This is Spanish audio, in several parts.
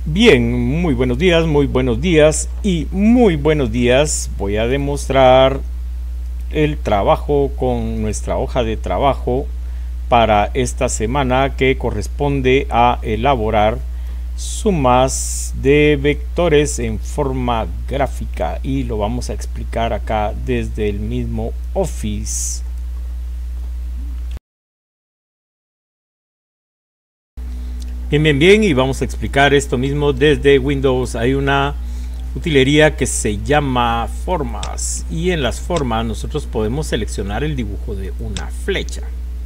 Bien, muy buenos días, muy buenos días y muy buenos días. Voy a demostrar el trabajo con nuestra hoja de trabajo para esta semana, que corresponde a elaborar sumas de vectores en forma gráfica, y lo vamos a explicar acá desde el mismo Office. Bien, y vamos a explicar esto mismo desde Windows. Hay una utilería que se llama formas, y en las formas nosotros podemos seleccionar el dibujo de una flecha.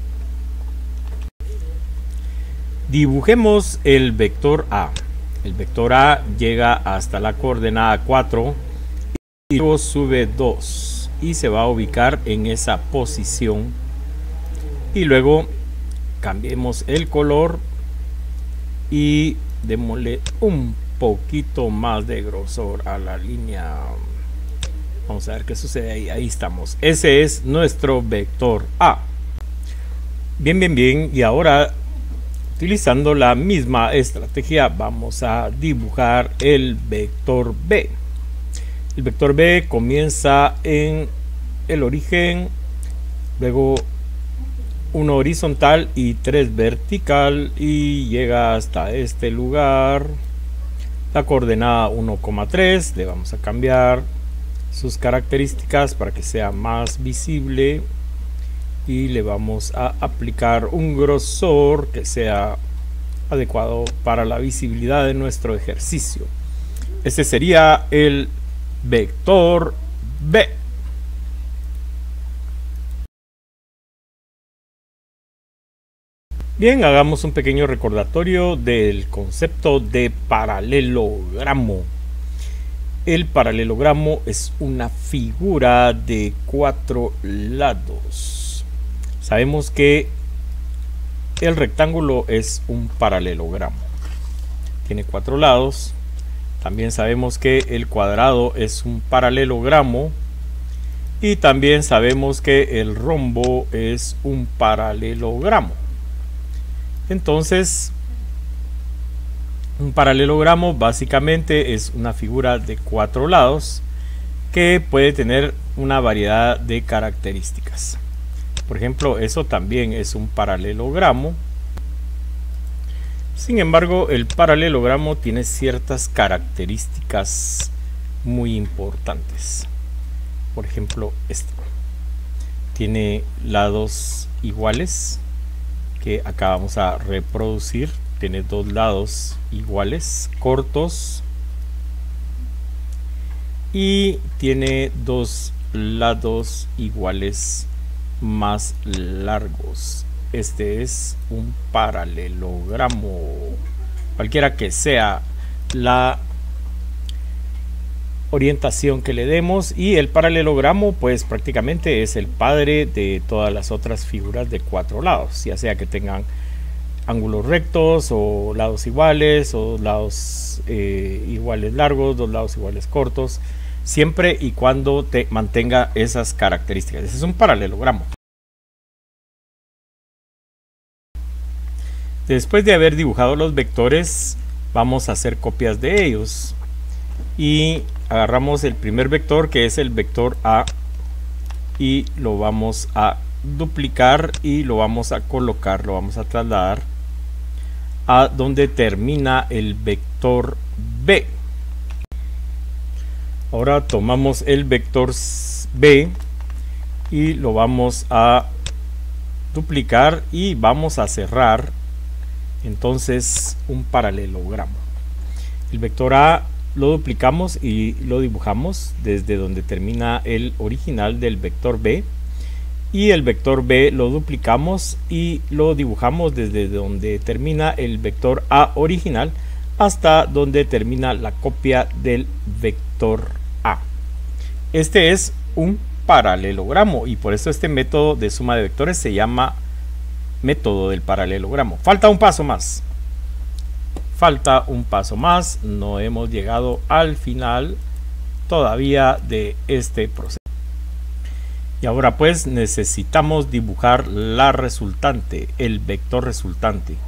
Dibujemos el vector A. El vector A llega hasta la coordenada 4 y luego sube 2 y se va a ubicar en esa posición, y luego cambiemos el color y démosle un poquito más de grosor a la línea. Vamos a ver qué sucede ahí. Ahí estamos. Ese es nuestro vector A. Bien, y ahora, utilizando la misma estrategia, vamos a dibujar el vector B. El vector B comienza en el origen, luego 1 horizontal y 3 vertical, y llega hasta este lugar. La coordenada 1,3, le vamos a cambiar sus características para que sea más visible, y le vamos a aplicar un grosor que sea adecuado para la visibilidad de nuestro ejercicio. Este sería el vector B. Bien, hagamos un pequeño recordatorio del concepto de paralelogramo. El paralelogramo es una figura de 4 lados. Sabemos que el rectángulo es un paralelogramo, tiene 4 lados. También sabemos que el cuadrado es un paralelogramo, y también sabemos que el rombo es un paralelogramo. Entonces, un paralelogramo básicamente es una figura de 4 lados que puede tener una variedad de características. Por ejemplo, eso también es un paralelogramo. Sin embargo, el paralelogramo tiene ciertas características muy importantes. Por ejemplo, esto tiene lados iguales, que acá vamos a reproducir. Tiene 2 lados iguales cortos, y tiene 2 lados iguales más largos. Este es un paralelogramo, cualquiera que sea la orientación que le demos. Y el paralelogramo pues prácticamente es el padre de todas las otras figuras de 4 lados, ya sea que tengan ángulos rectos o lados iguales, o lados iguales largos, 2 lados iguales cortos, siempre y cuando te mantenga esas características. Ese es un paralelogramo. Después de haber dibujado los vectores, vamos a hacer copias de ellos, y agarramos el primer vector, que es el vector A, y lo vamos a duplicar y lo vamos a colocar, lo vamos a trasladar a donde termina el vector B. Ahora tomamos el vector B y lo vamos a duplicar y vamos a cerrar entonces un paralelogramo. El vector A lo duplicamos y lo dibujamos desde donde termina el original del vector B, y el vector B lo duplicamos y lo dibujamos desde donde termina el vector A original hasta donde termina la copia del vector A. Este es un paralelogramo, y por eso este método de suma de vectores se llama método del paralelogramo. Falta un paso más. No hemos llegado al final todavía de este proceso. Y ahora pues necesitamos dibujar la resultante, el vector resultante.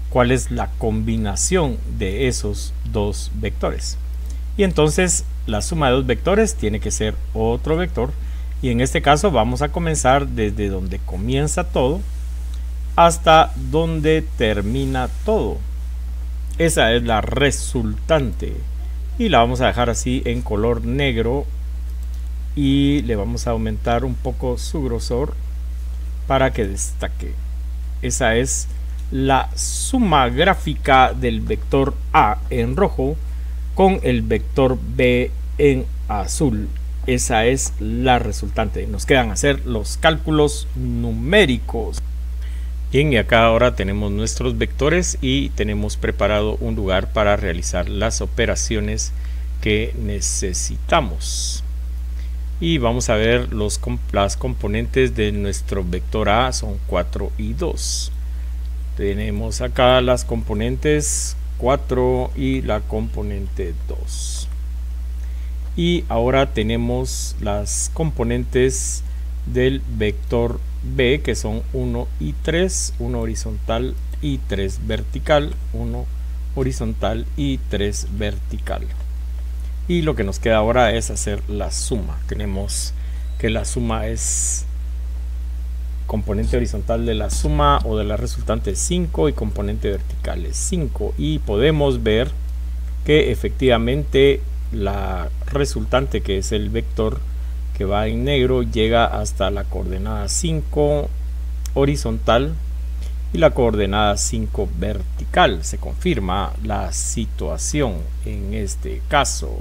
cuál es la combinación de esos dos vectores. Y entonces la suma de dos vectores tiene que ser otro vector, y en este caso vamos a comenzar desde donde comienza todo hasta donde termina todo. Esa es la resultante y la vamos a dejar así en color negro, y le vamos a aumentar un poco su grosor para que destaque. Esa es la suma gráfica del vector A en rojo con el vector B en azul. Esa es la resultante. Nos quedan hacer los cálculos numéricos. Bien, y acá ahora tenemos nuestros vectores y tenemos preparado un lugar para realizar las operaciones que necesitamos. Y vamos a ver las componentes de nuestro vector A. Son 4 y 2. Tenemos acá las componentes 4 y la componente 2. Y ahora tenemos las componentes del vector B, que son 1 y 3, 1 horizontal y 3 vertical, 1 horizontal y 3 vertical. Y lo que nos queda ahora es hacer la suma. Tenemos que la suma es componente horizontal de la suma o de la resultante 5 y componente vertical es 5, y podemos ver que efectivamente la resultante, que es el vector que va en negro, llega hasta la coordenada 5 horizontal y la coordenada 5 vertical. Se confirma la situación en este caso.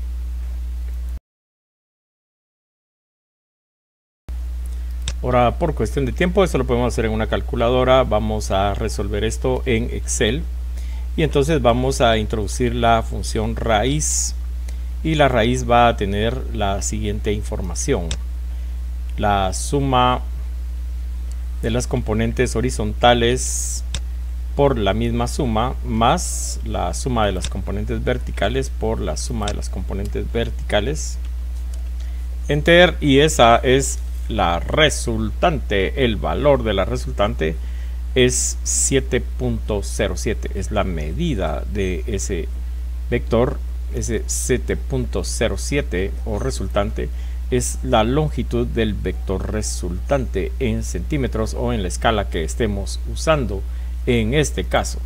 Ahora, por cuestión de tiempo, esto lo podemos hacer en una calculadora. Vamos a resolver esto en Excel, y entonces vamos a introducir la función raíz, y la raíz va a tener la siguiente información: la suma de las componentes horizontales por la misma suma más la suma de las componentes verticales por la suma de las componentes verticales. Enter, y esa es la resultante. El valor de la resultante es 7.07, es la medida de ese vector. Ese 7.07 o resultante es la longitud del vector resultante en centímetros o en la escala que estemos usando en este caso.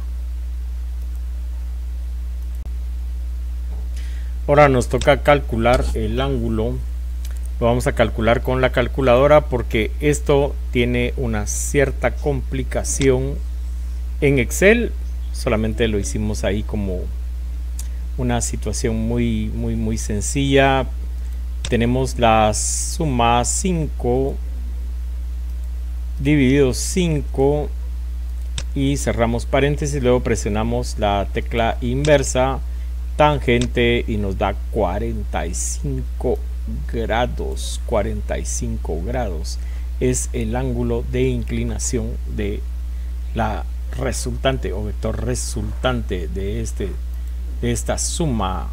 Ahora nos toca calcular el ángulo. Lo vamos a calcular con la calculadora porque esto tiene una cierta complicación. En Excel solamente lo hicimos ahí como una situación muy sencilla. Tenemos la suma 5 dividido 5 y cerramos paréntesis, luego presionamos la tecla inversa, tangente, y nos da 45 grados. 45 grados es el ángulo de inclinación de la resultante o vector resultante de esta suma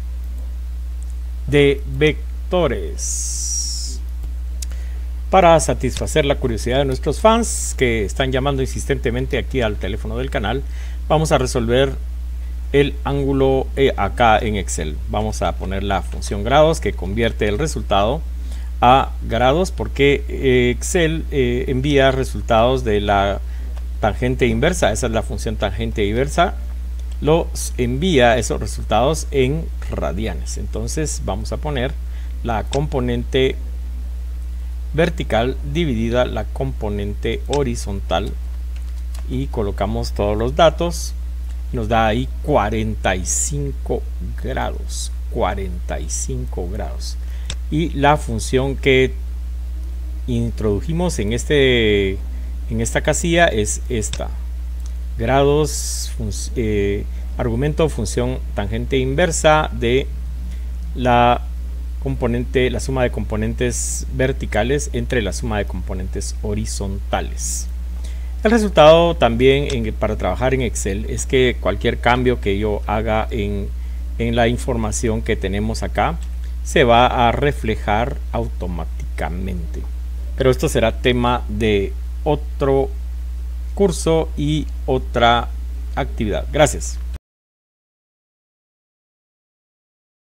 de vectores. Para satisfacer la curiosidad de nuestros fans que están llamando insistentemente aquí al teléfono del canal, vamos a resolver el ángulo acá en Excel. Vamos a poner la función grados, que convierte el resultado a grados, porque Excel envía resultados de la tangente inversa. Esa es la función tangente inversa. Los envía esos resultados en radianes. Entonces vamos a poner la componente vertical dividida la componente horizontal y colocamos todos los datos. Nos da ahí 45 grados. 45 grados. Y la función que introdujimos en esta casilla es esta: grados, argumento, función tangente inversa de la suma de componentes verticales entre la suma de componentes horizontales. El resultado también para trabajar en Excel es que cualquier cambio que yo haga en la información que tenemos acá se va a reflejar automáticamente. Pero esto será tema de otro curso y otra actividad. Gracias.